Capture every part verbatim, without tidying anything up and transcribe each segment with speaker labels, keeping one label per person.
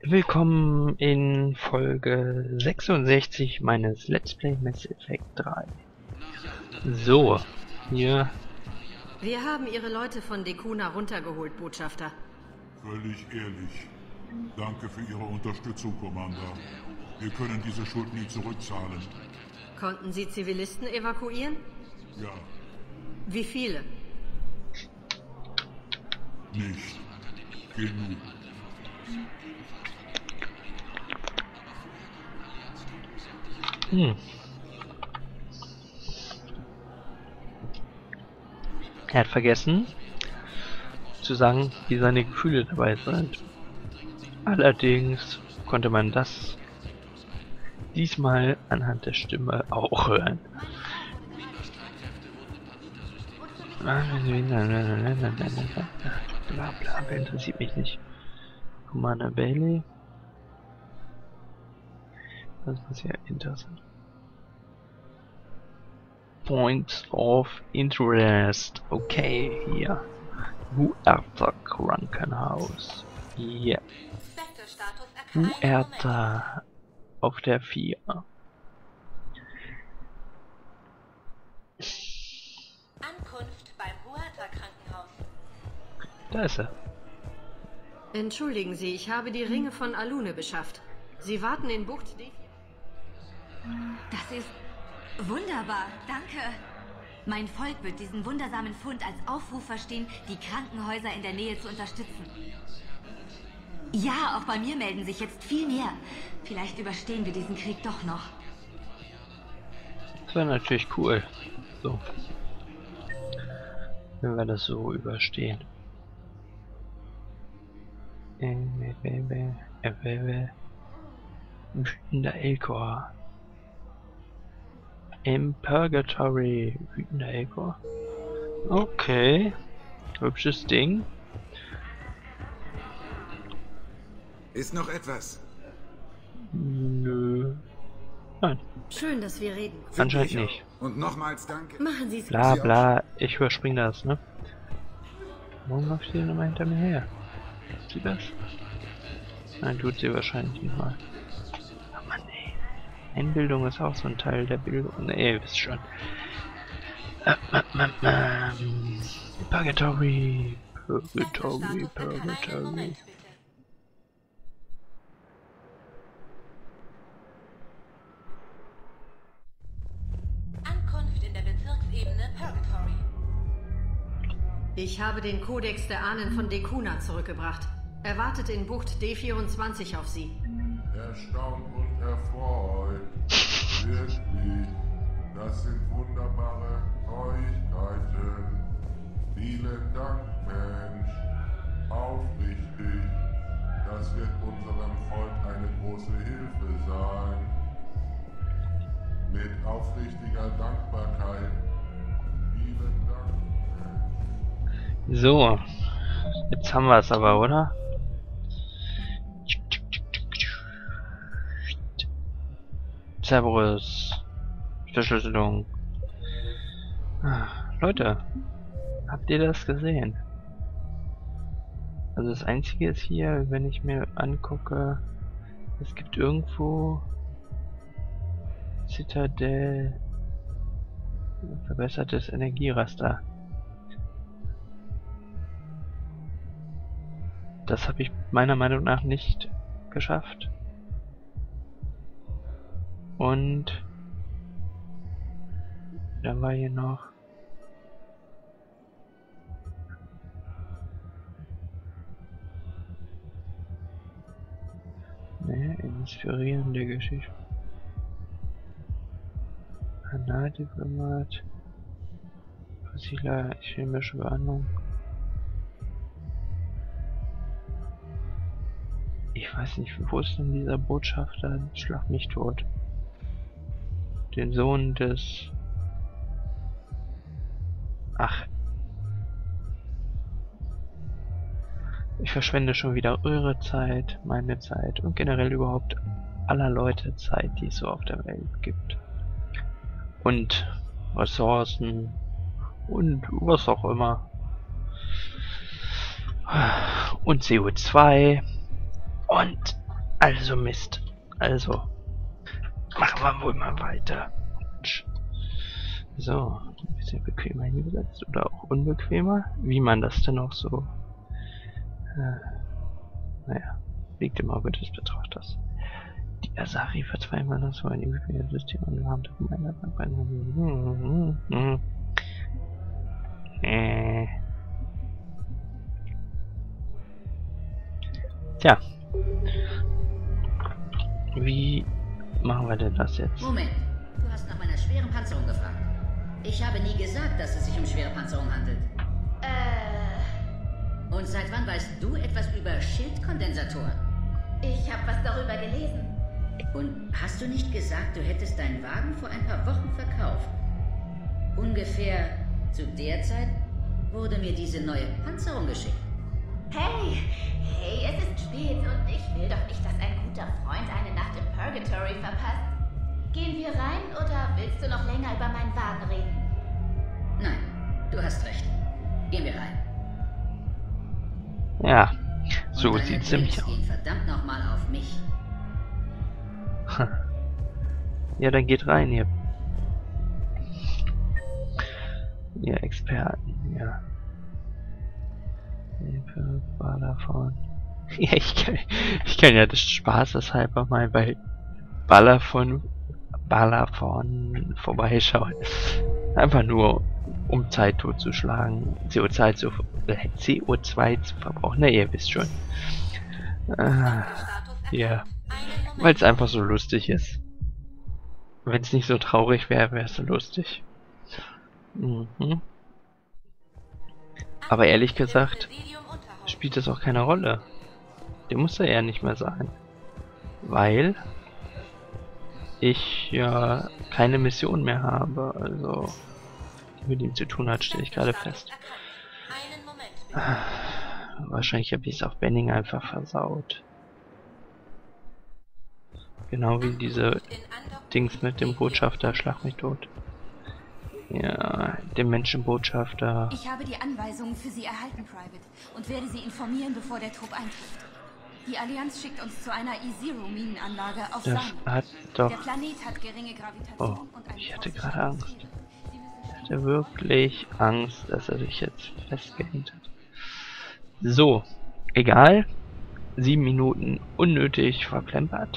Speaker 1: Willkommen in Folge sechsundsechzig meines Let's Play Mass Effect drei. So, hier...
Speaker 2: Wir haben Ihre Leute von Dekuna runtergeholt, Botschafter.
Speaker 3: Völlig ehrlich. Danke für Ihre Unterstützung, Commander. Wir können diese Schuld nie zurückzahlen.
Speaker 2: Konnten Sie Zivilisten evakuieren?
Speaker 3: Ja,
Speaker 2: Wie viele?
Speaker 3: nicht genug.
Speaker 1: Hm. Er hat vergessen zu sagen, wie seine Gefühle dabei sind. Allerdings konnte man das diesmal anhand der Stimme auch hören. Bla bla, wer interessiert mich nicht. Commander Bailey. Das ist ja interessant. Points of Interest. Okay, hier. Huerta Krankenhaus. Ja. Huerta auf der vier.
Speaker 4: Ankunft beim Huerta Krankenhaus.
Speaker 1: Da ist er.
Speaker 2: Entschuldigen Sie, ich habe die Ringe von Alune beschafft. Sie warten in Bucht D.
Speaker 4: Das ist wunderbar, danke. Mein Volk wird diesen wundersamen Fund als Aufruf verstehen, die Krankenhäuser in der Nähe zu unterstützen. Ja, auch bei mir melden sich jetzt viel mehr. Vielleicht überstehen wir diesen Krieg doch noch.
Speaker 1: Das wäre natürlich cool. So. Wenn wir das so überstehen. Wütender Elcor. Im Purgatory. Wütender Elcor. Okay. Hübsches Ding.
Speaker 5: Ist noch etwas?
Speaker 1: Nö. Nein.
Speaker 2: Schön, dass wir reden.
Speaker 1: Anscheinend nicht.
Speaker 5: Und nochmals danke.
Speaker 2: Machen Sie es.
Speaker 1: Bla bla. Ich überspring das, ne? Warum läuft sie nochmal hinter mir her? Tut sie das? Nein, tut sie wahrscheinlich nicht mal. Oh Mann, ey. Einbildung ist auch so ein Teil der Bildung. Ne, ihr wisst schon. Ähm, ähm, ähm, Purgatory. Purgatory, Purgatory.
Speaker 4: Ankunft in der Bezirksebene Purgatory.
Speaker 2: Ich habe den Kodex der Ahnen von Dekuna zurückgebracht. Er wartet in Bucht D vierundzwanzig auf Sie.
Speaker 3: Erstaunt und erfreut. Wirklich. Das sind wunderbare Neuigkeiten. Vielen Dank, Mensch. Aufrichtig. Das wird unserem Volk eine große Hilfe sein. Mit aufrichtiger Dankbarkeit. Vielen Dank, Mensch.
Speaker 1: So. Jetzt haben wir es aber, oder? Cerberus. Verschlüsselung. Ah, Leute, habt ihr das gesehen? Also das Einzige ist hier, wenn ich mir angucke, es gibt irgendwo Citadel, verbessertes Energieraster. Das habe ich meiner Meinung nach nicht geschafft. Und dann war hier noch ne, inspirierende Geschichte. Kanaldiplomat, fossiler chemische Behandlung. Ich weiß nicht, wo ist denn dieser Botschafter? Schlag mich tot. Den Sohn des... Ach. Ich verschwende schon wieder eure Zeit, meine Zeit und generell überhaupt aller Leute Zeit, die es so auf der Welt gibt. Und Ressourcen und was auch immer. Und C O zwei und Also Mist. Also. Machen wir wohl mal weiter. So. Ein bisschen bequemer hingesetzt. Oder auch unbequemer. Wie man das denn auch so... Äh, naja. Liegt im Auge des Betrachters. Die Asari verzweifeln das so ein übliches System und haben das meiner äh. Tja. Wie machen wir denn das jetzt?
Speaker 6: Moment, du hast nach meiner schweren Panzerung gefragt. Ich habe nie gesagt, dass es sich um schwere Panzerung handelt.
Speaker 4: Äh,
Speaker 6: Und seit wann weißt du etwas über Schildkondensatoren?
Speaker 4: ich habe was darüber gelesen.
Speaker 6: Und hast du nicht gesagt, du hättest deinen Wagen vor ein paar Wochen verkauft? Ungefähr zu der Zeit wurde mir diese neue Panzerung geschickt.
Speaker 4: Hey, hey, es ist spät und ich will doch nicht, dass ein guter Freund eine Nacht im Purgatory verpasst. Gehen wir rein oder willst du noch länger über meinen Wagen reden?
Speaker 6: Nein, du hast recht. Gehen wir rein.
Speaker 1: Ja, so
Speaker 6: Und deine
Speaker 1: sieht's nämlich
Speaker 6: Drinks
Speaker 1: aus.
Speaker 6: gehen verdammt nochmal auf mich.
Speaker 1: Ja, dann geht rein, ihr. Ihr Experten, ja. Hilfe, war davon. Ja, ich kann, ich kann ja des Spaßes halber mal bei Balafon, Balafon vorbeischauen. Einfach nur, um Zeit totzuschlagen, C O zwei zu, äh, C O zwei zu verbrauchen. Na, ihr wisst schon. Ah, ja. Weil es einfach so lustig ist. Wenn es nicht so traurig wäre, wäre es so lustig. Mhm. Aber ehrlich gesagt, spielt das auch keine Rolle. Der muss da eher nicht mehr sein. Weil ich ja keine Mission mehr habe, also die mit ihm zu tun hat, stelle ich gerade fest. Wahrscheinlich habe ich es auf Benning einfach versaut. Genau wie diese Dings mit dem Botschafter, schlag mich tot. Ja, dem Menschenbotschafter.
Speaker 4: Ich habe die Anweisungen für Sie erhalten, Private, und werde Sie informieren, bevor der Trupp eintrifft. Die Allianz schickt uns zu einer E-Zero-Minenanlage auf
Speaker 1: Das
Speaker 4: Sand.
Speaker 1: hat doch...
Speaker 4: Der Planet hat geringe Gravitation
Speaker 1: Oh,
Speaker 4: und eine
Speaker 1: ich hatte
Speaker 4: große
Speaker 1: gerade Angst.
Speaker 4: Atmosphäre. Sie müssen
Speaker 1: Ich hatte wirklich Angst, dass er sich jetzt festgehängt hat. So, egal. Sieben Minuten unnötig verplempert.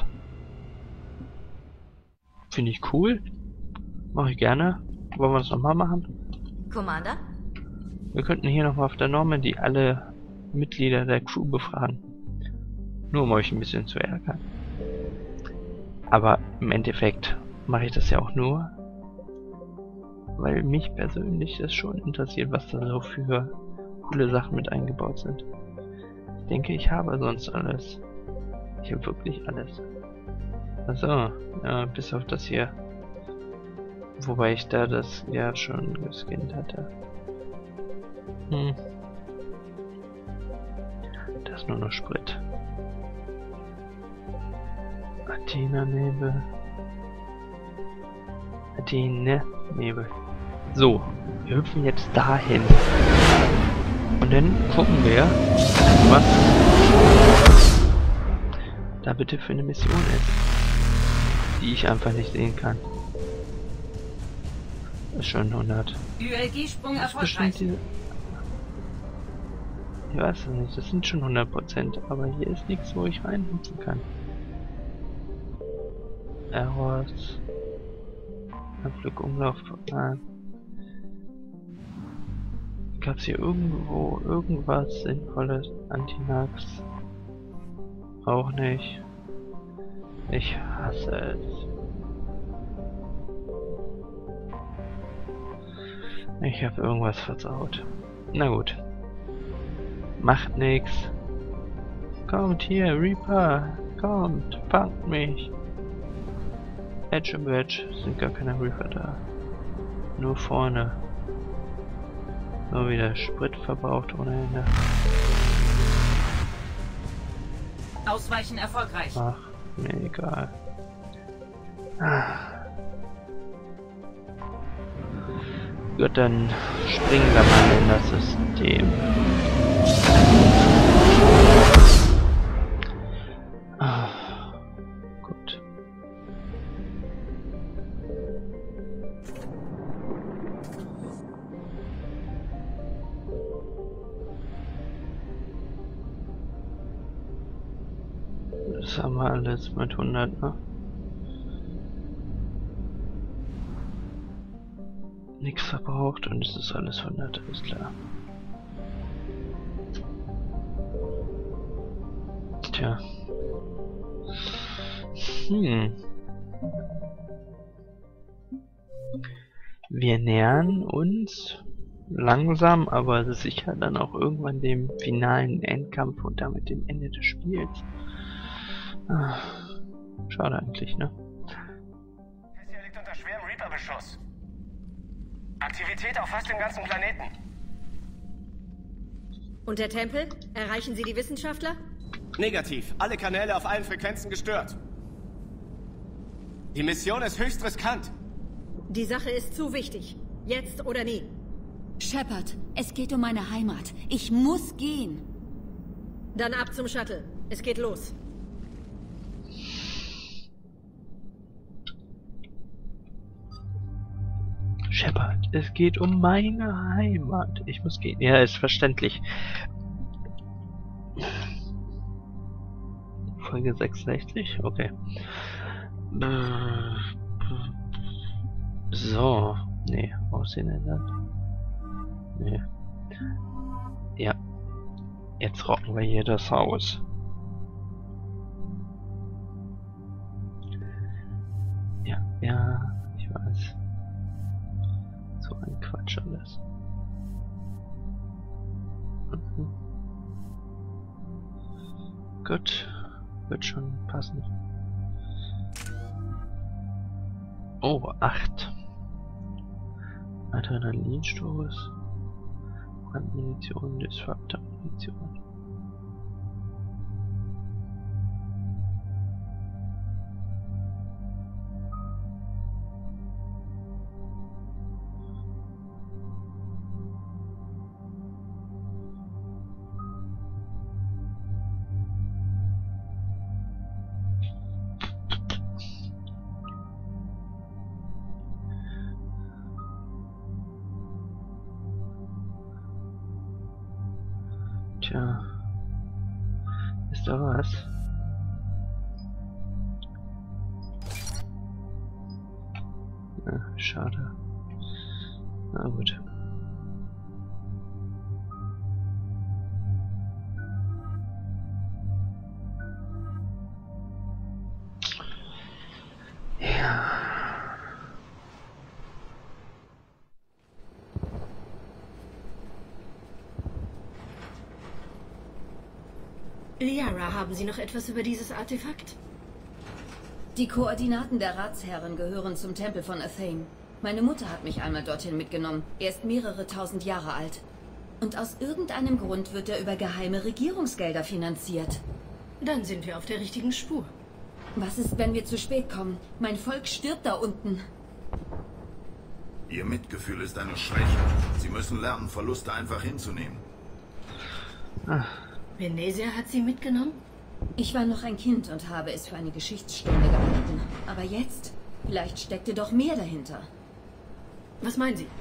Speaker 1: Finde ich cool. Mache ich gerne. Wollen wir das nochmal machen?
Speaker 4: Commander?
Speaker 1: Wir könnten hier nochmal auf der Normandy alle Mitglieder der Crew befragen. Nur um euch ein bisschen zu ärgern. Aber im Endeffekt mache ich das ja auch nur, weil mich persönlich das schon interessiert, was da so für coole Sachen mit eingebaut sind. Ich denke, ich habe sonst alles. Ich habe wirklich alles. Achso, ja, bis auf das hier. Wobei ich da das ja schon gescannt hatte. Hm. Das ist nur noch Sprit. Athena-Nebel. Athena-Nebel. So, wir hüpfen jetzt dahin. Und dann gucken wir, was da bitte für eine Mission ist, die ich einfach nicht sehen kann. Das ist schon hundert.
Speaker 2: U L G-Sprung
Speaker 1: Das ist bestimmt
Speaker 2: erfolgreich.
Speaker 1: diese... Ich weiß es nicht, das sind schon hundert Prozent, aber hier ist nichts, wo ich reinhüpfen kann. Errors. Anflug, Umlaufplan. Gab es hier irgendwo irgendwas Sinnvolles? Antinax? Auch nicht. Ich hasse es. Ich habe irgendwas versaut. Na gut. Macht nix. Kommt hier, Reaper. Kommt, fangt mich. Edge und Wedge sind gar keine Reaper da. Nur vorne. Nur wieder Sprit verbraucht ohne Ende.
Speaker 2: Ausweichen erfolgreich.
Speaker 1: Ach, mir egal. Ah. Gut, dann springen wir mal in das System. Ah. Das haben wir alles mit hundert, ne? Nichts verbraucht und es ist alles hundert, ist klar. Tja. Hm. Wir nähern uns langsam, aber sicher dann auch irgendwann dem finalen Endkampf und damit dem Ende des Spiels. Ah, schade eigentlich, ne?
Speaker 7: Tessia liegt unter schwerem Reaper-Beschuss. Aktivität auf fast dem ganzen Planeten.
Speaker 2: Und der Tempel? Erreichen Sie die Wissenschaftler?
Speaker 7: Negativ. Alle Kanäle auf allen Frequenzen gestört. Die Mission ist höchst riskant.
Speaker 2: Die Sache ist zu wichtig. Jetzt oder nie.
Speaker 8: Shepard, es geht um meine Heimat. Ich muss gehen.
Speaker 2: Dann ab zum Shuttle. Es geht los.
Speaker 1: Shepard, es geht um meine Heimat. Ich muss gehen. Ja, ist verständlich. Folge sechsundsechzig? Okay. So. Nee, Aussehen ändern. Nee. Ja. Jetzt rocken wir hier das Haus. Ja, ja, ich weiß. So ein Quatsch alles. Mhm. Gut. Wird schon passen. Oh, acht. Adrenalinstoß. Brandmunition, Disruptor-Munition. Tja, ist da was? Na, schade. Na gut. Ja.
Speaker 2: Liara, haben Sie noch etwas über dieses Artefakt?
Speaker 8: Die Koordinaten der Ratsherren gehören zum Tempel von Athame. Meine Mutter hat mich einmal dorthin mitgenommen. Er ist mehrere tausend Jahre alt. Und aus irgendeinem Grund wird er über geheime Regierungsgelder finanziert.
Speaker 2: Dann sind wir auf der richtigen Spur.
Speaker 8: Was ist, wenn wir zu spät kommen? Mein Volk stirbt da unten.
Speaker 5: Ihr Mitgefühl ist eine Schwäche. Sie müssen lernen, Verluste einfach hinzunehmen.
Speaker 1: Ach.
Speaker 2: Venezia hat Sie mitgenommen?
Speaker 8: Ich war noch ein Kind und habe es für eine Geschichtsstunde gehalten. Aber jetzt? Vielleicht steckte doch mehr dahinter.
Speaker 2: Was meinen Sie?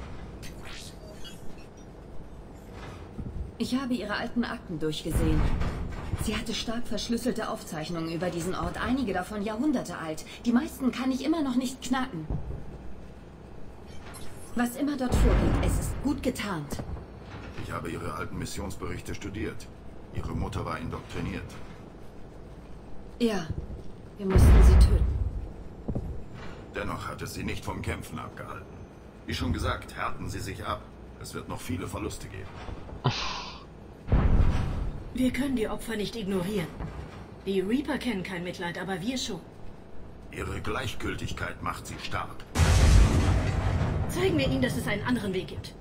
Speaker 8: Ich habe ihre alten Akten durchgesehen. Sie hatte stark verschlüsselte Aufzeichnungen über diesen Ort, einige davon Jahrhunderte alt. Die meisten kann ich immer noch nicht knacken. Was immer dort vorgeht, es ist gut getarnt.
Speaker 5: Ich habe Ihre alten Missionsberichte studiert. Ihre Mutter war indoktriniert.
Speaker 8: Ja, wir mussten sie töten.
Speaker 5: Dennoch hat es sie nicht vom Kämpfen abgehalten. Wie schon gesagt, härten Sie sich ab. Es wird noch viele Verluste geben.
Speaker 2: Wir können die Opfer nicht ignorieren. Die Reaper kennen kein Mitleid, aber wir schon.
Speaker 5: Ihre Gleichgültigkeit macht sie stark.
Speaker 2: Zeigen wir ihnen, dass es einen anderen Weg gibt.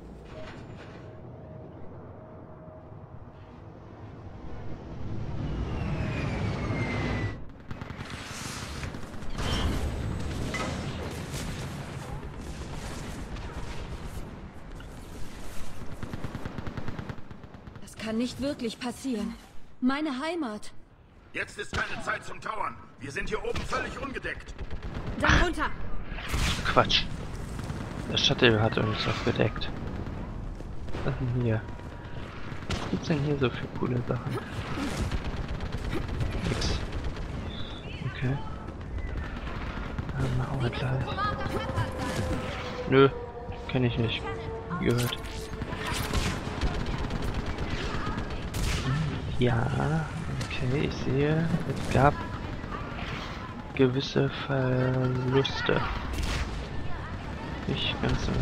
Speaker 8: Kann nicht wirklich passieren. Meine Heimat.
Speaker 5: Jetzt ist keine Zeit zum Tauern. Wir sind hier oben völlig ungedeckt.
Speaker 2: Dann runter!
Speaker 1: Quatsch. Der Shuttle hat uns doch gedeckt. Was ist denn hier? Was gibt's denn hier so für coole Sachen? Nix. Okay. Ähm, hau gleich. Nö, kenne ich nicht. Gehört. Ja, okay, ich sehe, es gab gewisse Verluste. Nicht ganz so.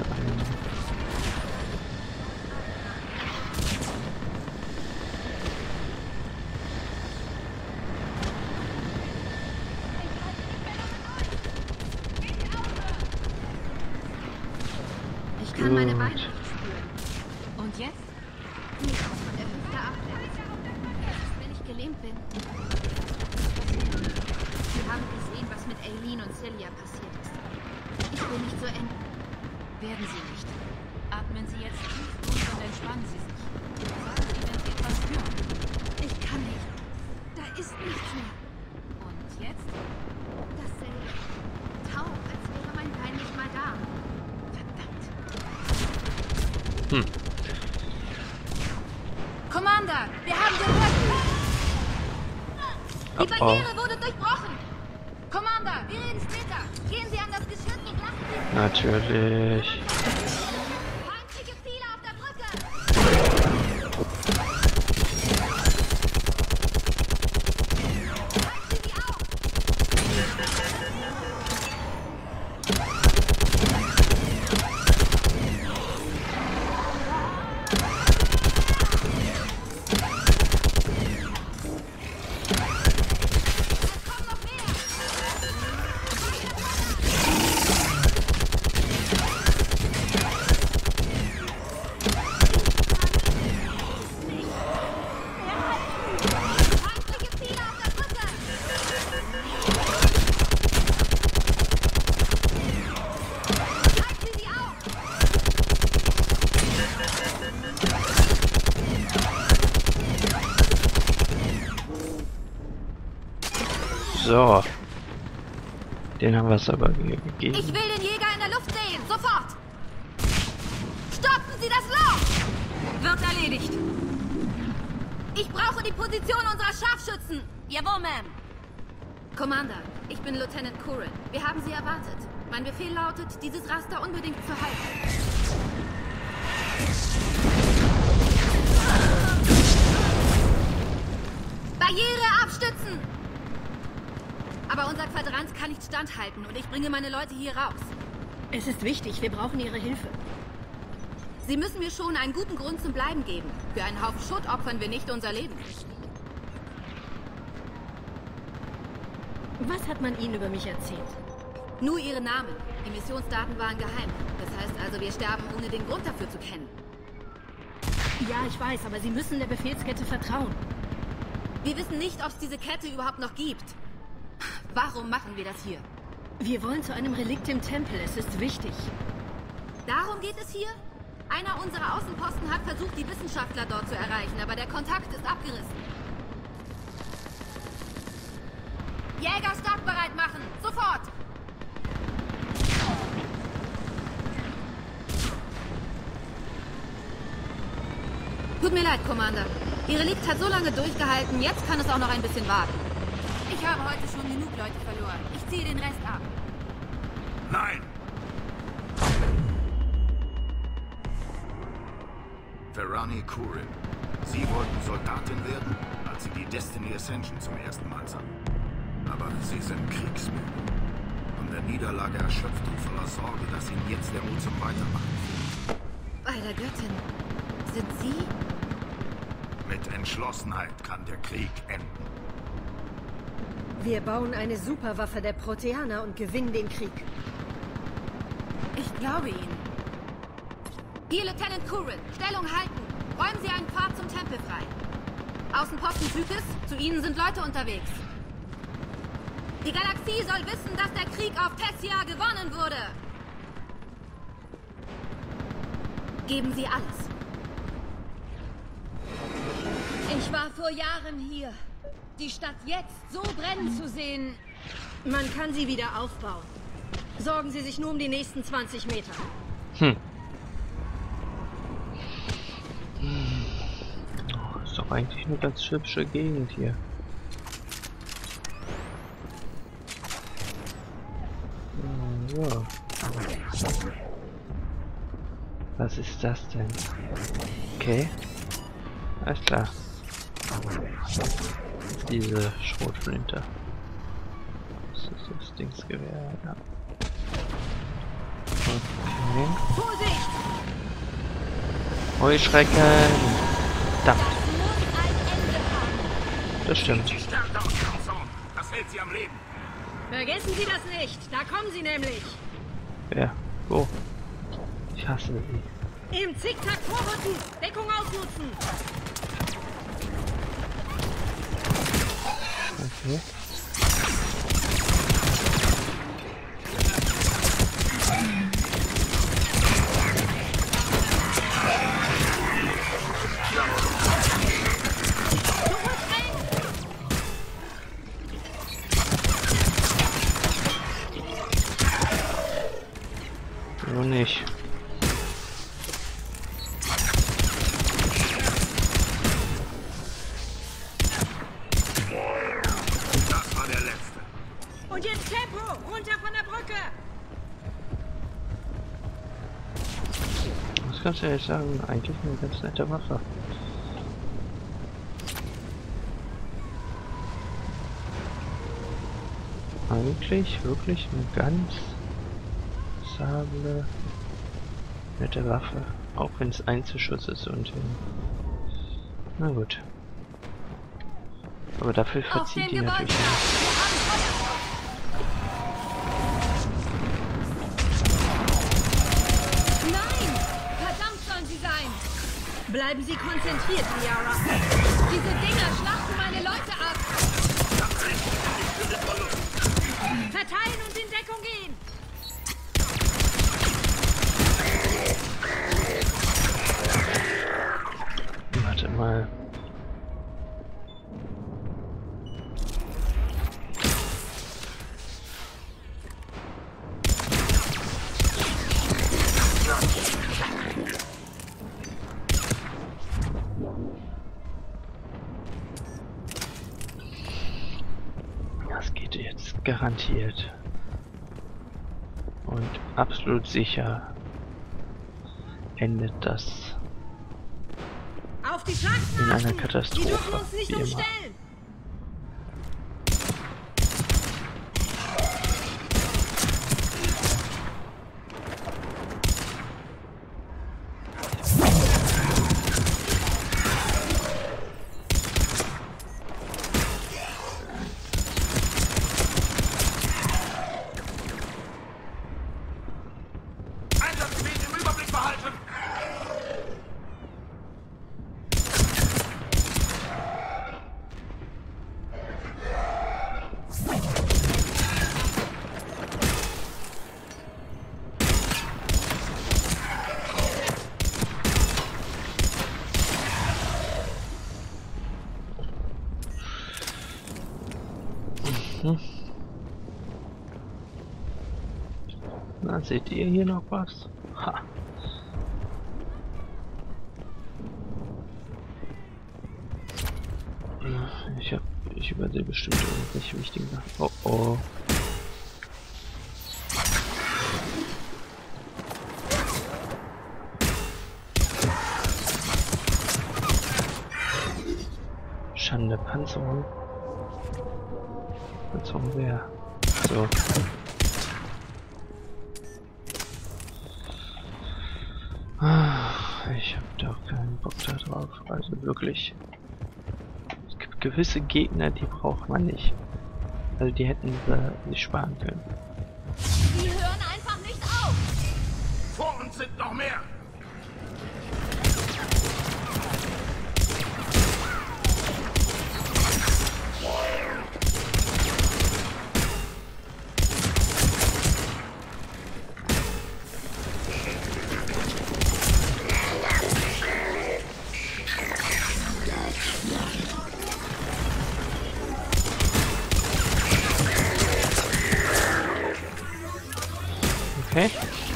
Speaker 9: Ich kann meine Beine nicht spüren. Und jetzt? Nicht von der Hüfte abwärts. Wenn ich gelähmt bin. Sie haben gesehen, was mit Aileen und Celia passiert ist. Ich will nicht so enden. Werden Sie nicht. Atmen Sie jetzt tief durch und entspannen Sie sich. Sagen Sie, wenn Sie etwas spüren. Ich kann nicht. Da ist nichts mehr. Und jetzt? Dasselbe. Taub, als wäre mein Bein nicht mal da. Verdammt.
Speaker 1: Hm.
Speaker 9: Commander, wir haben gehört. Die Barriere
Speaker 1: Oh, oh.
Speaker 9: wurde durchbrochen. Commander, wir reden später. Gehen Sie an das Geschütz und lassen Sie...
Speaker 1: Natürlich.
Speaker 9: Feindliche Ziele auf der Brücke. Halten Sie auf. Feindliche Ziele auf der Brücke. Halten Sie auf.
Speaker 1: So. Den haben wir es aber ge- gegeben.
Speaker 9: Ich will den Jäger in der Luft sehen. Sofort. Stoppen Sie das Loch. Wird erledigt. Ich brauche die Position unserer Scharfschützen. Jawohl, Ma'am. Commander, ich bin Lieutenant Curran. Wir haben Sie erwartet. Mein Befehl lautet, dieses Raster unbedingt zu halten. Barriere abstützen! Aber unser Quadrant kann nicht standhalten und ich bringe meine Leute hier raus.
Speaker 2: Es ist wichtig, wir brauchen Ihre Hilfe.
Speaker 9: Sie müssen mir schon einen guten Grund zum Bleiben geben. Für einen Haufen Schutt opfern wir nicht unser Leben.
Speaker 2: Was hat man Ihnen über mich erzählt?
Speaker 9: Nur Ihre Namen. Die Missionsdaten waren geheim. Das heißt also, wir sterben, ohne den Grund dafür zu kennen.
Speaker 2: Ja, ich weiß, aber Sie müssen der Befehlskette vertrauen.
Speaker 9: Wir wissen nicht, ob es diese Kette überhaupt noch gibt. Warum machen wir das hier?
Speaker 2: Wir wollen zu einem Relikt im Tempel. Es ist wichtig.
Speaker 9: Darum geht es hier? Einer unserer Außenposten hat versucht, die Wissenschaftler dort zu erreichen, aber der Kontakt ist abgerissen. Jäger startbereit machen! Sofort! Tut mir leid, Commander. Ihr Relikt hat so lange durchgehalten, jetzt kann es auch noch ein bisschen warten. Ich habe heute schon genug Leute verloren. Ich ziehe den Rest ab.
Speaker 5: Nein! Ferrani Curran. Sie wollten Soldatin werden, als Sie die Destiny Ascension zum ersten Mal sahen. Aber Sie sind kriegsmüde. Von der Niederlage erschöpft und voller Sorge, dass Ihnen jetzt der Mut zum Weitermachen fehlt.
Speaker 9: Bei der Göttin. Sind Sie?
Speaker 5: Mit Entschlossenheit kann der Krieg enden.
Speaker 2: Wir bauen eine Superwaffe der Proteaner und gewinnen den Krieg.
Speaker 9: Ich glaube Ihnen. Hier, Lieutenant Curran. Stellung halten. Räumen Sie einen Pfad zum Tempel frei. Außenposten Tykes, zu Ihnen sind Leute unterwegs. Die Galaxie soll wissen, dass der Krieg auf Tessia gewonnen wurde. Geben Sie alles.
Speaker 8: Ich war vor Jahren hier. Die Stadt jetzt so brennen zu sehen.
Speaker 2: Man kann sie wieder aufbauen. Sorgen Sie sich nur um die nächsten zwanzig Meter.
Speaker 1: Hm. Oh, ist doch eigentlich eine ganz hübsche Gegend hier. So. Was ist das denn? Okay. Alles klar. Diese Schrotflinte. Das ist das Dingsgewehr, ja. Okay.
Speaker 9: Vorsicht!
Speaker 1: Heuschrecken! Verdammt! Das stimmt.
Speaker 5: Das hält sie am Leben.
Speaker 2: Vergessen Sie das nicht. Da kommen sie nämlich.
Speaker 1: Ja, wo? Ich hasse sie.
Speaker 2: Im Zickzack vorrücken. Deckung ausnutzen.
Speaker 1: Okay. Nur nicht.
Speaker 5: Das war der letzte.
Speaker 2: Und jetzt Tempo. Runter von der Brücke.
Speaker 1: Das kannst du ja jetzt sagen, eigentlich eine ganz nette Waffe. Eigentlich wirklich eine ganz sable, nette Waffe. Auch wenn es Einzelschuss ist und äh, na gut. Aber dafür verzieht die natürlich nicht.
Speaker 9: Nein! Verdammt sollen sie sein!
Speaker 2: Bleiben Sie konzentriert, Liara.
Speaker 9: Diese Dinger schlachten meine Leute ab!
Speaker 2: Verteilen und in Deckung gehen.
Speaker 1: Warte mal. Das geht jetzt garantiert. Und absolut sicher endet das
Speaker 2: Auf die Schlachten
Speaker 1: in einer
Speaker 2: achten. Sie
Speaker 1: Katastrophe,
Speaker 2: dürfen uns nicht
Speaker 1: wie immer.
Speaker 2: umstellen.
Speaker 5: Einsatzgebiet im Überblick behalten.
Speaker 1: Hm. Na, seht ihr hier noch was? Ha. Ich hab, ich übersehe bestimmt irgendwelche wichtigen Sachen. Oh oh. Schande, Panzerung. Panzerung wer? So. Ich hab doch keinen Bock da drauf. Also wirklich. Es gibt gewisse Gegner, die braucht man nicht. Also die hätten sie nicht sparen können.
Speaker 9: Sie hören einfach nicht auf!
Speaker 5: Vor uns sind noch mehr.
Speaker 1: Okay.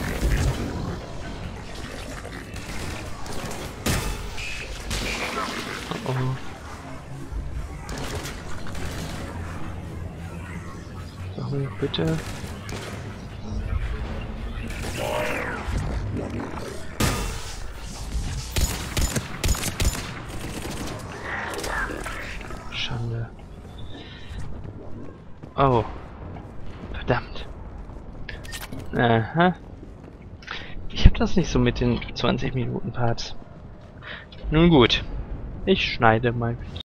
Speaker 1: Oh oh. So, bitte. Oh. Verdammt. Aha. Ich habe das nicht so mit den zwanzig Minuten Parts. Nun gut. Ich schneide mal.